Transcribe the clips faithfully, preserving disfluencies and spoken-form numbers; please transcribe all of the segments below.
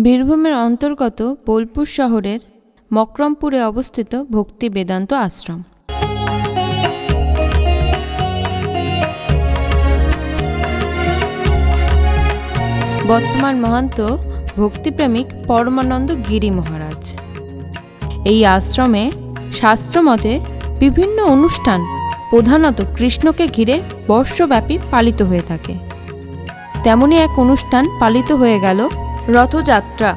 বীরভূমের অন্তর্গত বোলপুর শহরের মকরমপুরে অবস্থিত ভক্তি বেদান্ত আশ্রম। বর্তমান মহান্ত ভক্তিপ্রেমিক পরমানন্দ গিরি মহারাজ। এই আশ্রমে শাস্ত্রমতে বিভিন্ন অনুষ্ঠান প্রধানত কৃষ্ণকে ঘিরে বর্ষব্যাপী পালিত হয়ে থাকে। তেমনই এক অনুষ্ঠান পালিত হয়ে গেল রথযাত্রা।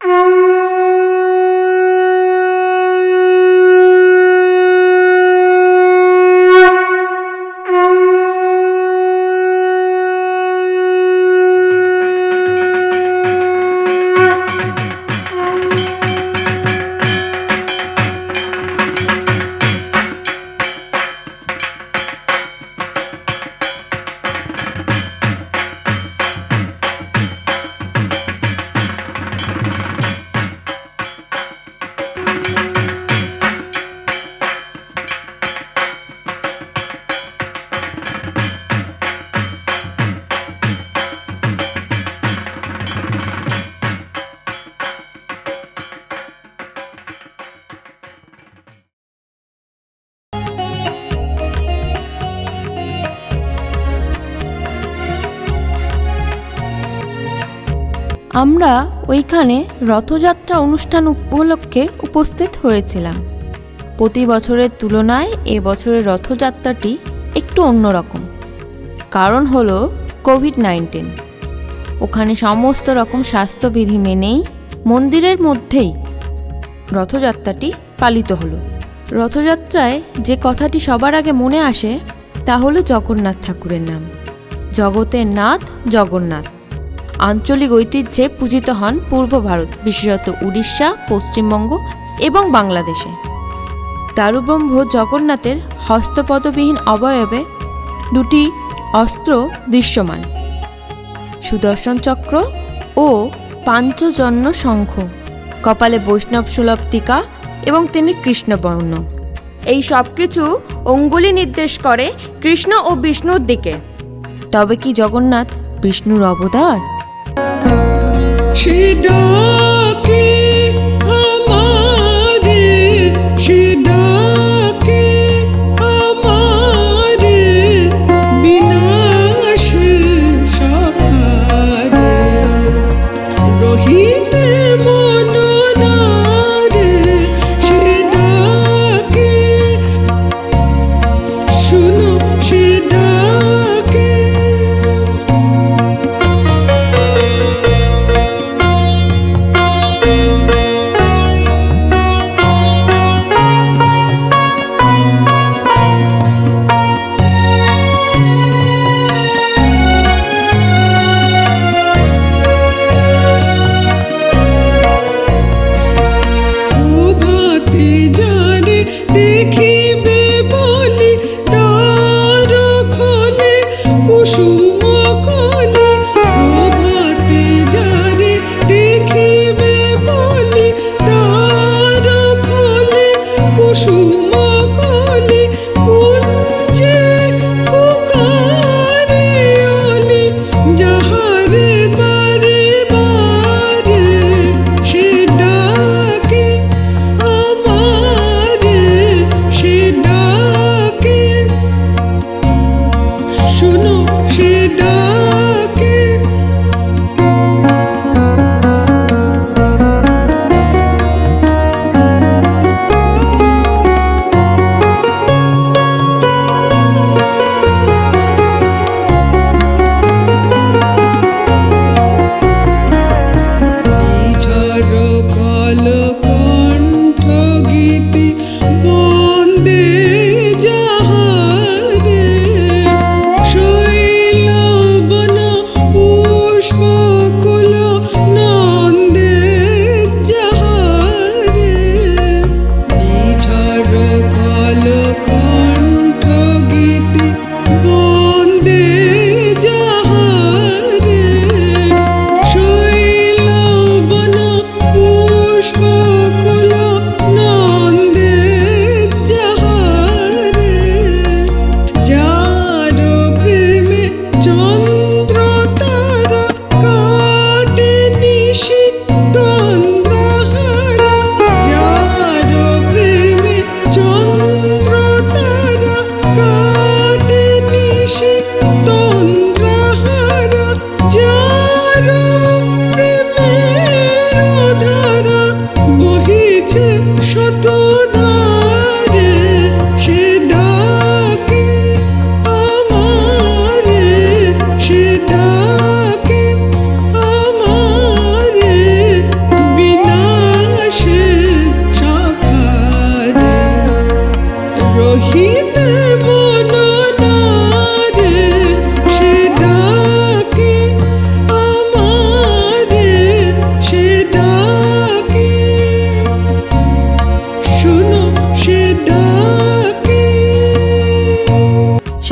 আমরা ওইখানে রথযাত্রা অনুষ্ঠান উপলক্ষে উপস্থিত হয়েছিলাম। প্রতি বছরের তুলনায় এবছরের রথযাত্রাটি একটু অন্যরকম। কারণ হলো কোভিড নাইন্টিন। ওখানে সমস্ত রকম স্বাস্থ্যবিধি মেনেই মন্দিরের মধ্যেই রথযাত্রাটি পালিত হলো। রথযাত্রায় যে কথাটি সবার আগে মনে আসে তা হলো জগন্নাথ ঠাকুরের নাম। জগতের নাথ জগন্নাথ। আঞ্চলিক ঐতিহ্যে পূজিত হন পূর্ব ভারত, বিশেষত উড়িষ্যা, পশ্চিমবঙ্গ এবং বাংলাদেশে। দারুব্রহ্ম জগন্নাথের হস্তপদবিহীন অবয়বে দুটি অস্ত্র দৃশ্যমান, সুদর্শন চক্র ও পাঞ্চজন্য শঙ্খ, কপালে বৈষ্ণব সুলভ টিকা এবং তিনি কৃষ্ণবর্ণ। এই সব কিছু অঙ্গুলি নির্দেশ করে কৃষ্ণ ও বিষ্ণুর দিকে। তবে কি জগন্নাথ বিষ্ণুর অবতার?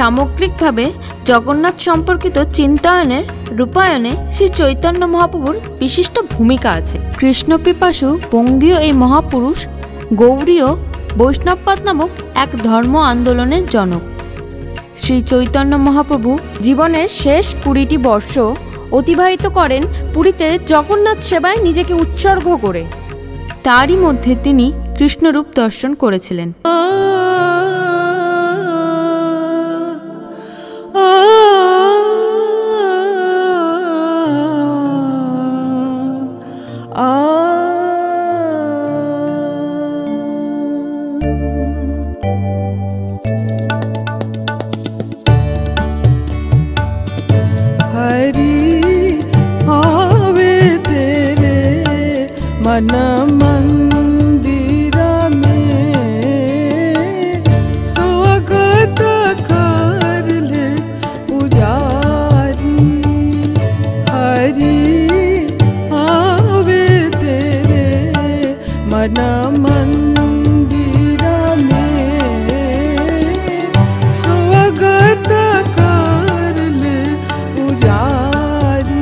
সামগ্রিকভাবে জগন্নাথ সম্পর্কিত চিন্তায়নের রূপায়ণে শ্রী চৈতন্য মহাপ্রভুর বিশিষ্ট ভূমিকা আছে। কৃষ্ণপিপাসু বঙ্গীয় এই মহাপুরুষ গৌড়ীয় বৈষ্ণবপাদ নামক এক ধর্ম আন্দোলনের জনক। শ্রী চৈতন্য মহাপ্রভু জীবনের শেষ কুড়িটি বর্ষ অতিবাহিত করেন পুরীতে জগন্নাথ সেবায় নিজেকে উৎসর্গ করে। তারই মধ্যে তিনি কৃষ্ণরূপ দর্শন করেছিলেন। मन मंदिर में स्वागत कर ले पुजारी, हरि आवे तेरे मन मंदिर में स्वागत कर ले पुजारी।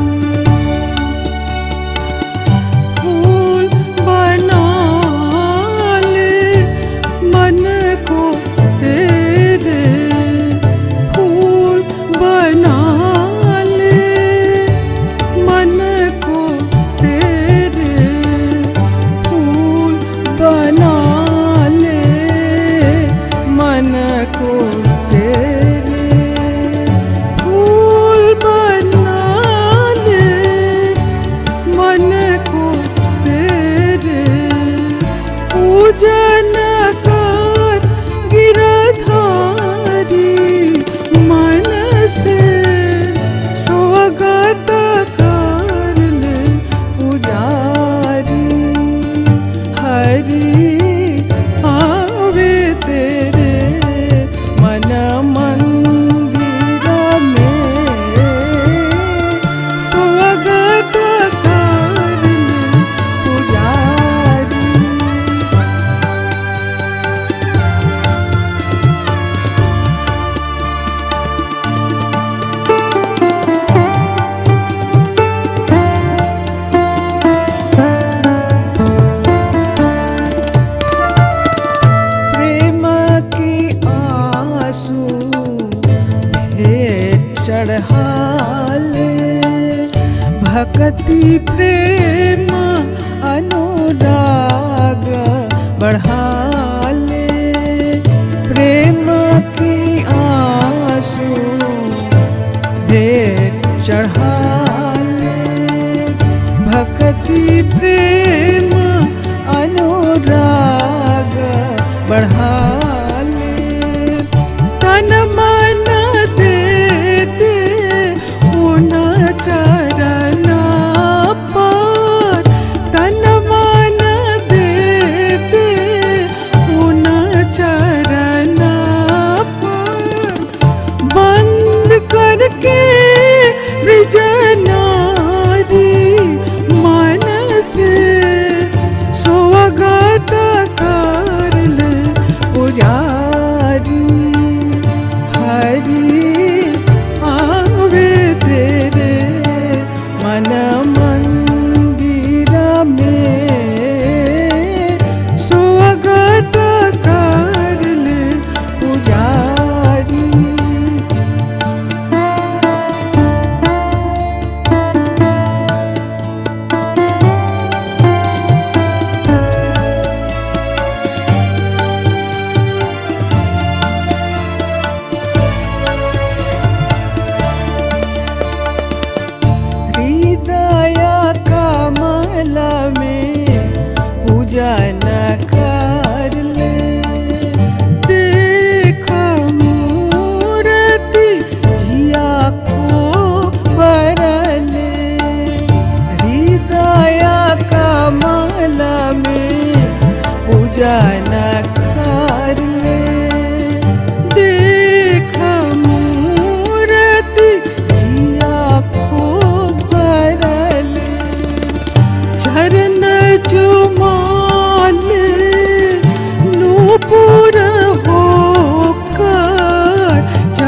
भक्ति प्रेम अनुराग बढ़ाले, प्रेम की आंसू भेंट चढ़ाले, भक्ति प्रेम अनुराग बढ़ाले, तन मन देते उन चरण पर, तन मन देते उन चरण पर, बंद करके ब्रजनारी मन से स्वागत कर ले पुजारी, हरि आवे तेरे मन मंदिर में स्वागत कर ले पुजारी। पूजन कर ले, देख मूर्ति जिया को बरले, हृदय कमल में पूजन कर ले, देख मूर्ति जिया को बरले, चरण चुमा नूपुर होकर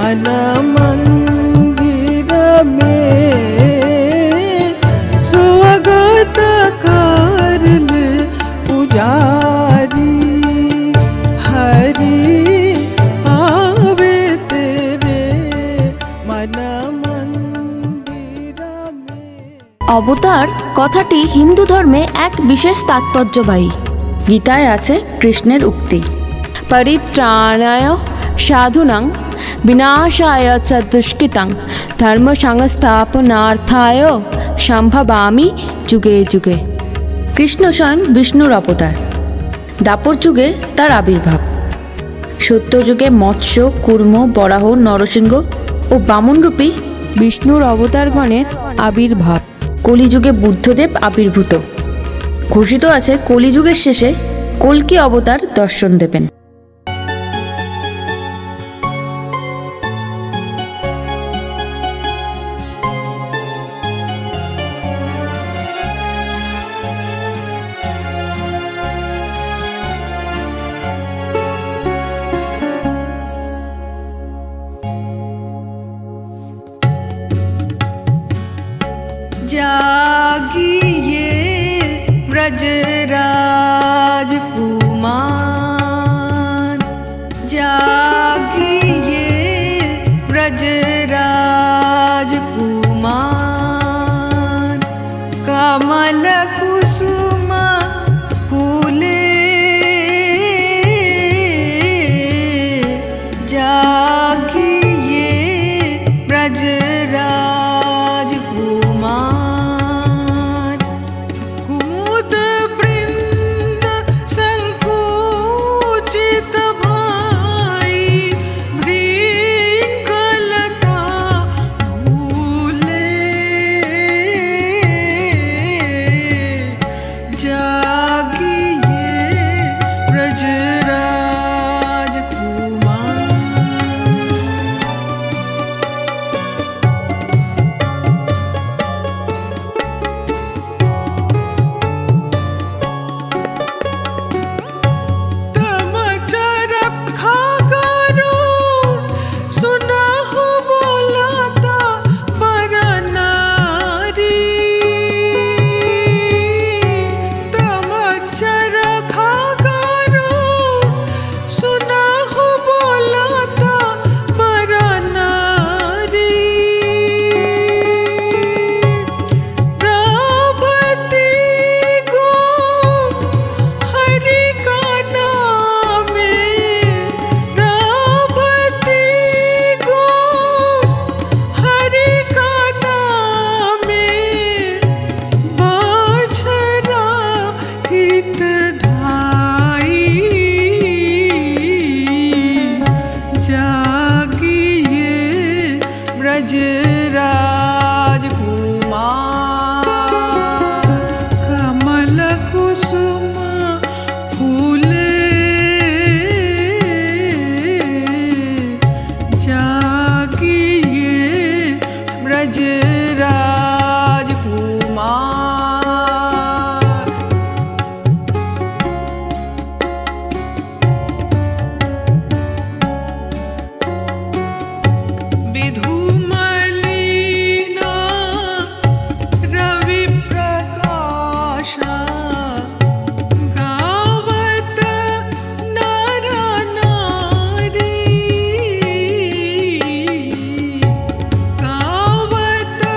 मन मंदिर में स्वागत करल पुजारी। हरि आवे तेरे मन मंदिर में। অবতার কথাটি হিন্দু ধর্মে এক বিশেষ তাৎপর্যবাহী। গীতায় আছে কৃষ্ণের উক্তি, পরিত্রাণায় সাধুনাং বিনাশায় চ দুষ্কৃতাং ধর্ম সংস্থাপনার্থায় সম্ভবামি যুগে যুগে। কৃষ্ণ স্বয়ং বিষ্ণুর অবতার, দাপর যুগে তার আবির্ভাব, সত্যযুগে মৎস্য, কুর্ম, বরাহ, নরসিংহ ও বামনরূপী বিষ্ণুর অবতারগণের আবির্ভাব, কলিযুগে বুদ্ধদেব আবির্ভূত। ঘোষিত আছে কলিযুগের শেষে কল্কি অবতার দর্শন দেবেন। जागिए ब्रजराज कुमार, जागिए ब्रजराज कुमार। कमल कुसुम फूले जागिए ब्रजराज कुमार। कुमुद वृंद संकुचित भाई भृंगलता भूले जागिए ब्रजराज कुमार। तम चरखा गरुड़ सुनहु बोलता पर नारी। तम चरखा गरुड़ सुनहु बोलता पर नारी। प्रभति गो हरि का नाम प्रभति गो हरि का नाम बाछरा हितधाई। जागिए ब्रजराज कुमार। कमल कुसुम फूले जागिए ब्रजराज कुमार। विधुमलिना रवि प्रकाशा गावत नर नारी। गावत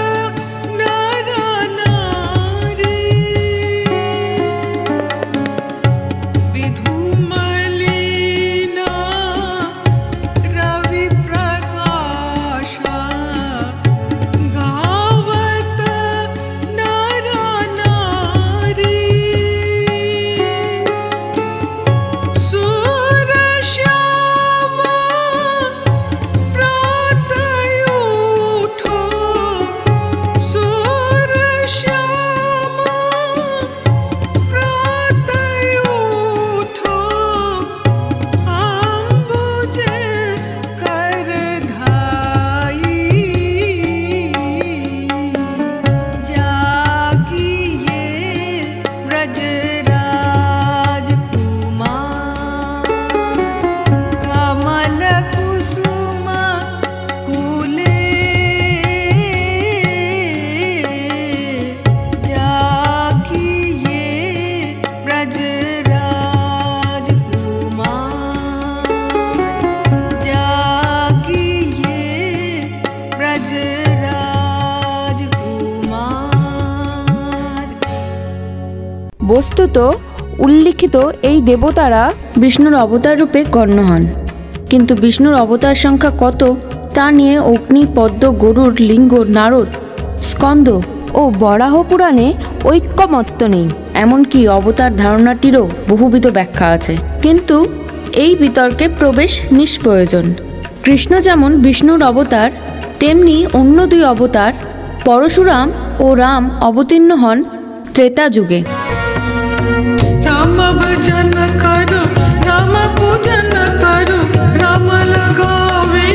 বস্তুত উল্লিখিত এই দেবতারা বিষ্ণুর অবতার রূপে গণ্য হন, কিন্তু বিষ্ণুর অবতার সংখ্যা কত তা নিয়ে অগ্নি, পদ্ম, গরুড়, লিঙ্গ, নারদ, স্কন্দ ও বরাহ পুরাণে ঐক্যমত্য নেই। এমনকি অবতার ধারণাটিরও বহুবিধ ব্যাখ্যা আছে, কিন্তু এই বিতর্কে প্রবেশ নিষ্প্রয়োজন। কৃষ্ণ যেমন বিষ্ণুর অবতার, তেমনি অন্য দুই অবতার পরশুরাম ও রাম অবতীর্ণ হন ত্রেতা যুগে। राम भजन करो, राम पूजन करो, राम लगावे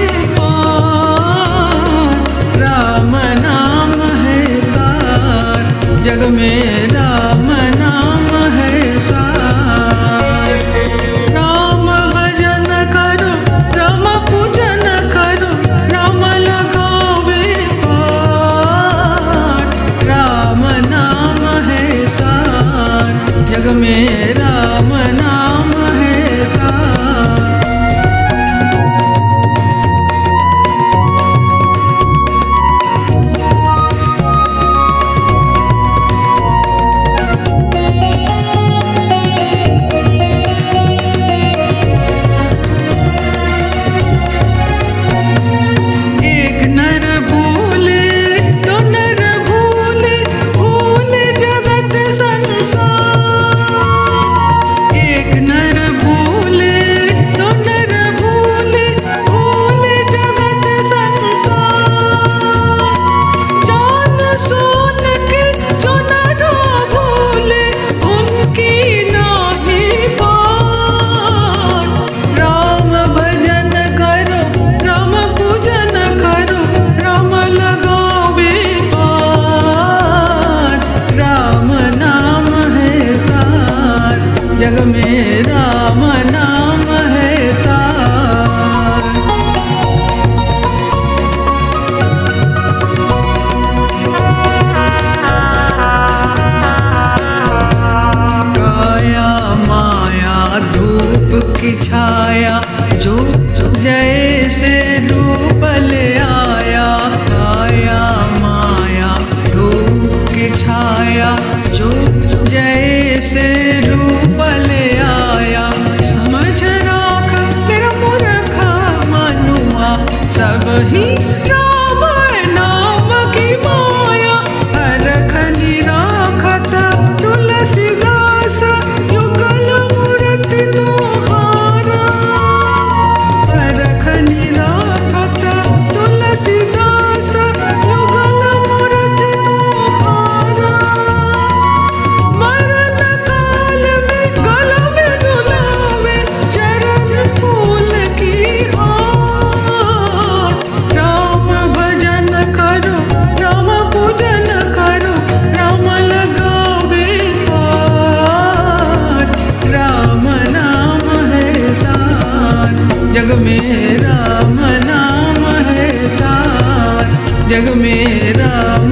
पार। राम नाम है तार, जग में राम नाम है सार। राम भजन करो, राम पूजन करो, राम लगावे पार। राम नाम है सार, जग में राम नाम है तार। एक नर भूले तो नर भूले, भूले जगत संसार। एक नर भूले तो नर भूले, भूले जगत संसार। जान सोन के जो नरो भूले, उनकी नाही पार। राम भजन करो, राम पूजन करो, राम लगावे पार। राम नाम है तार, जग में राम नाम है तार। काया माया धूप की छाया, जो जैसे रूप ले आया। काया माया धूप की छाया, जो जैसे रूप ले आया। समझ राख मेरा मूर्खा मनुआ, सब ही राम नाम की माया। हरखनि राखत तुलसीदास, युगल मूर्ति तुम्हारा। हरखनि राखत तुलसीदास, युगल मूर्ति तुम्हारा। मरण काल में गल में दुलावे, चरण फूल की हार। राम भजन करो, राम पूजन करो, राम लगावे पार। राम नाम है सार, जग में राम नाम है सार, जग में राम